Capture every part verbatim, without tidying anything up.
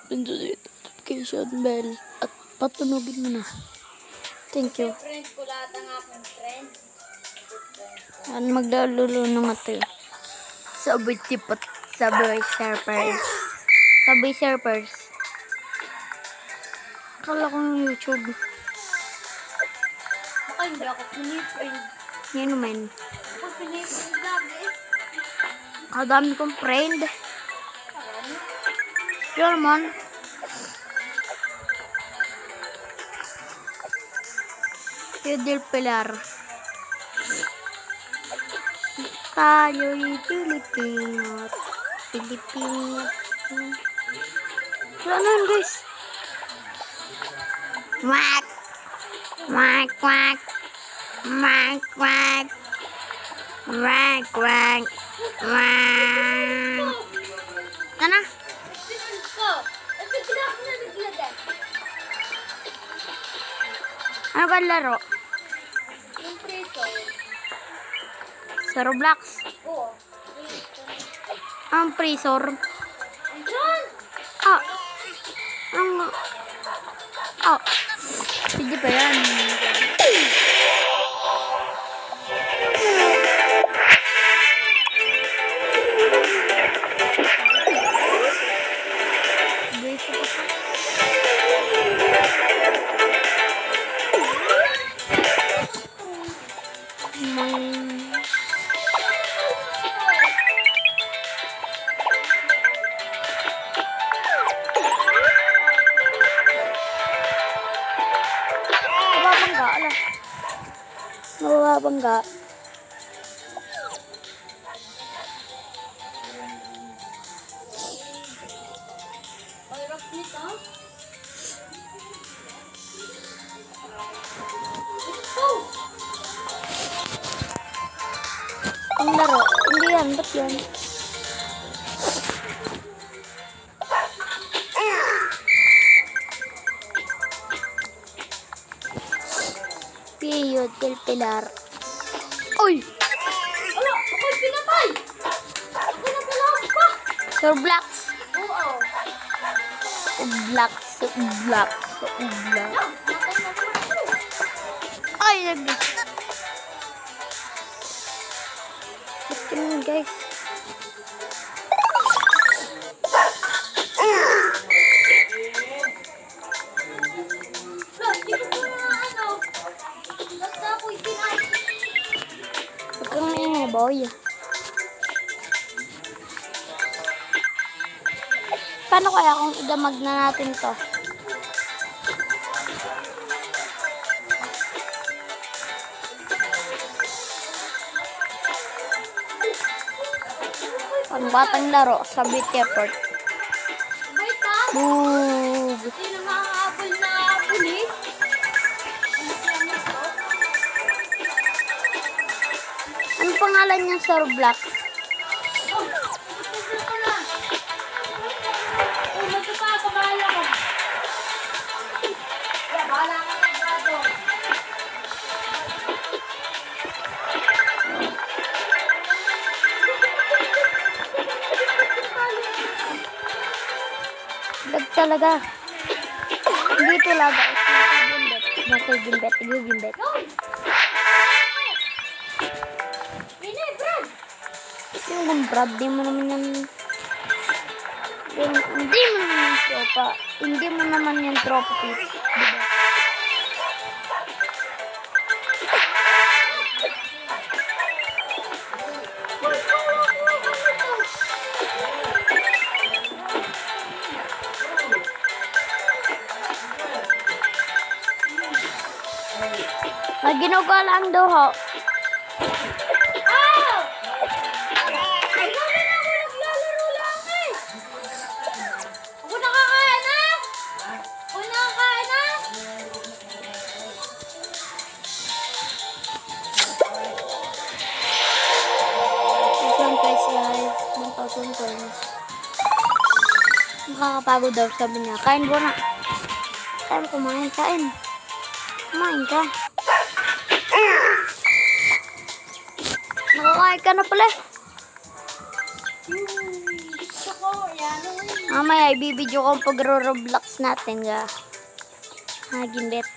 pindutin yung notification bell at patunogin mo na. Thank you. Friend ko lahat ang aking friend. Yan, magdalulo na nga tayo. Sabay tipat, sabay surfers. Sabay surfers. Akala ko yung YouTube. Baka hindi ako pinifriend. Yan naman. Ako pinifriend lagi. Kadami kong friend. Yun man. Yudil Pilar. Tayo'y Pilipino. Pilipino. Wala na yun, guys. Wak! Wak, wak! Wak, wak! Wak, wak! Wak! Ano? Pinifriend ko. At bigla ako na naglagay. Ano ka laro? Yung preso. Sa Roblox? Oo. Ang Prisor? Andiyan! Ah! Ang... Ah! Hindi pa yan. Mababangga, ala. Mababangga. Hirap nito. Oh! Ang laro. Hindi yan. Ba't yan? Piyod del Pilar. Uy! Ala! Ako'y pinatay! Ako na pala pa! Sir Blacks. Oo. Blacks. Blacks. Blacks. Ay! Nag... Ba't yun, guys? Lord, di ko na ano. Basta ako'y pinatay. Huwag kang maingay, boy. Paano kaya kung idamag na natin to? Pangbatang laro sa Beauty Airport. Baitan! Boog! Hindi na makahabol na pulis. Ano siya nito? Ano pangalan niya, Sir Black? Oh! Tutugil ko na. Oh, magkaka ka, bahala ka. Yeah, bahala ka na, brado. Lag talaga. Hindi talaga. Nasa gimbet. Nasa gimbet. Hoy! Pine, Brad! Yung gumbrad, di mo naman yan... Yung, hindi mo naman yung tropa. Hindi mo naman yung tropa. Diba? Naginugol ang duho. Ah! Ay, naman ako naglalaro lang eh! Ako nakakain na! Ako nakakain na! Isang guys guys. one thousand coins. Makakapagod daw sabi niya. Kain ko na. Kain, kumain. Kain. Kumain ka. Nakakain ka na pala. Gusto ko, yan. Mamaya, ibibidyo ko ang pagro-roblox natin, ga. Ha, gimbit.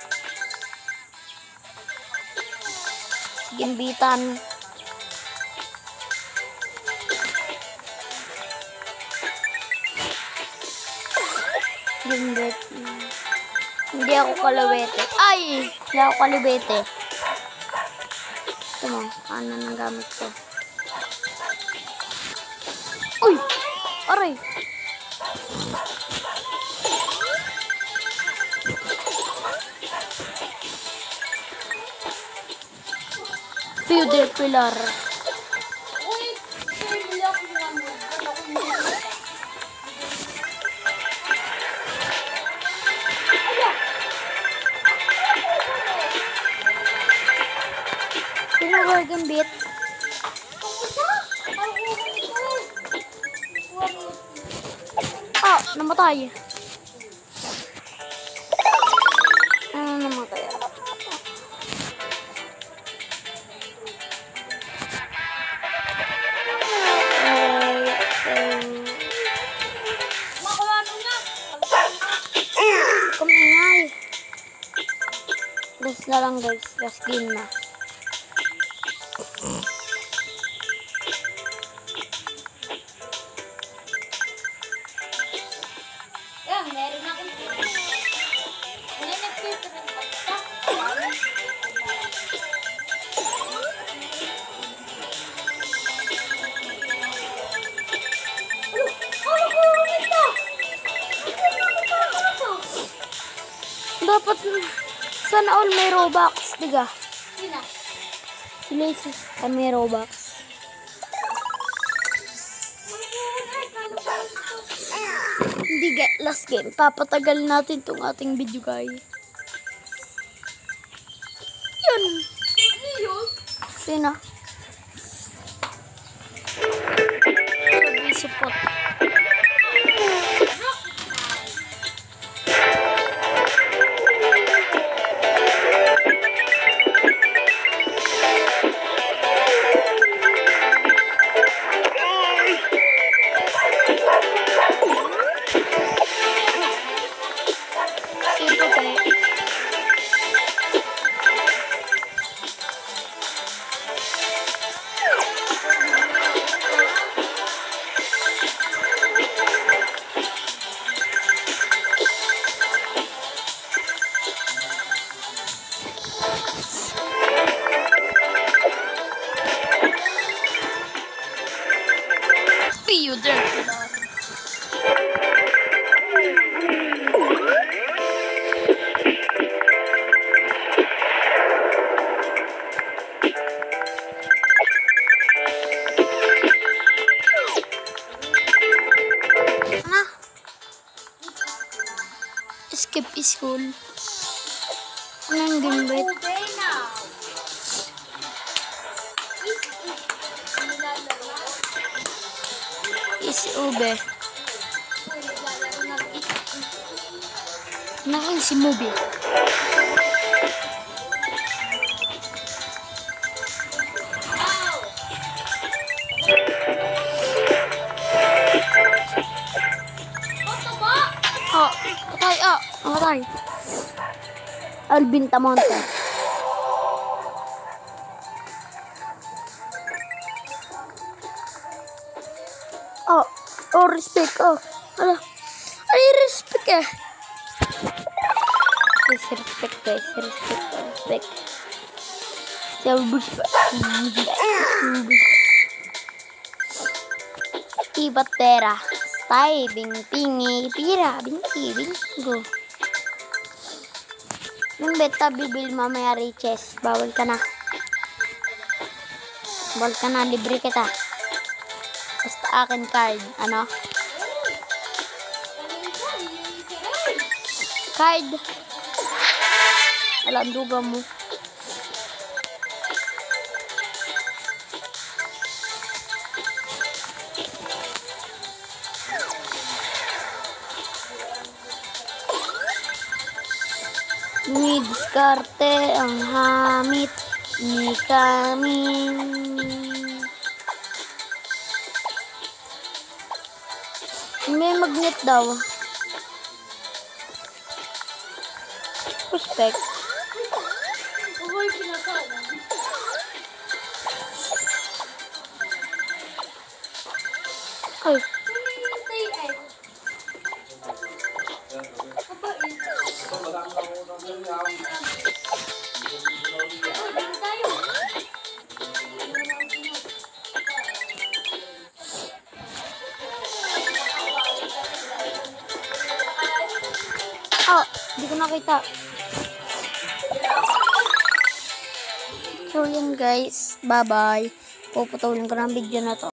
Gimbitan. Gimbit. Hindi ako kalawete. Ay! Hindi ako kalawete. Ito mo, ano nang gamit ko? Uy! Aray! Pewder Pilar. Uy, bili ako ng ano. Ano ko yung Sino ba gimbit? Ah, namatay. Ano namatay? Kumingay. Last na lang guys. Last game na. Yan, meron akong may nag-filter ng pasta. Dapat sana all may Robux, diga. Sina? Si Laces ay may Robux. Hindi get last game. Papatagal natin tong ating video guys. Yun. Sino? Sabi support. Ito kay Pewder Pilar. Ano? Skip school. Anong gimbit? Okay now. Is ube. Nakin si Mubi. Oh, patay ah. Patay. Alvin Tamonte. Oh, oh, respect. Oh, ala. Ay, respect eh. Guys, respect guys. Respect. Respect. Sabus pa. Sabus. Ibatera. Stay, bing, pingi, pira, bingki, binggo. Nung beta bibil mamaya riches. Bawal ka na. Bawal ka na. Libre kita. Basta akin card. Ano? Card. Wala ang duga mo. Ni diskarte ang hamit ni kami. may magnet daw. Respect. Uy, pinakalan. Ay, Hinihintay eh. Kapag ito. Hinihintay lang. Oh, dito tayo. oh, di ko nakita. So yun guys, bye bye. Puputulin ko ng video na to.